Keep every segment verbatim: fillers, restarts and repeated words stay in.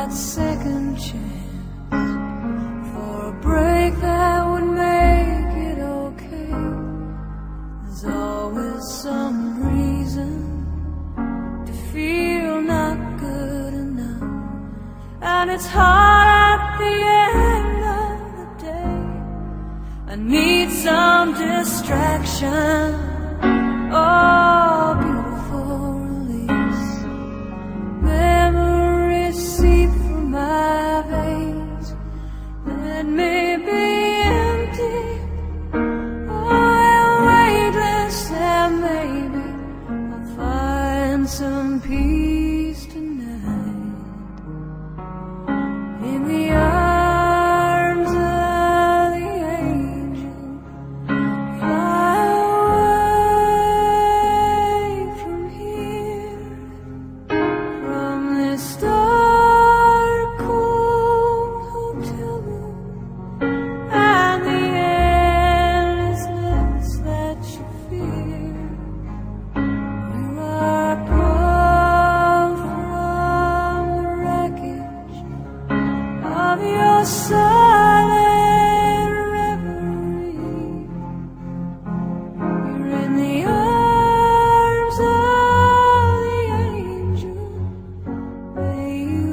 that second chance for a break that would make it okay. There's always some reason to feel not good enough, and it's hard at the end of the day. I need some distraction, oh, beautiful release. Memories seep through my veins. Let me be empty, oh, weightless, and maybe I'll find some peace tonight in the arms of the angel. Fly away from here, from this dark, cold hotel room, and the endlessness that you fear. You are prone from the wreckage of your silent reverie. You're in the arms of the angel. May you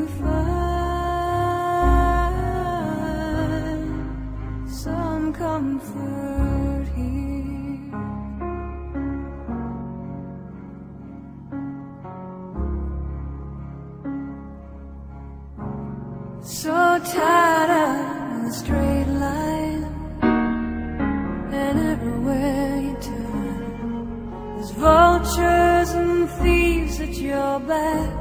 find some comfort here. So tired of the straight line, and everywhere you turn, there's vultures and thieves at your back.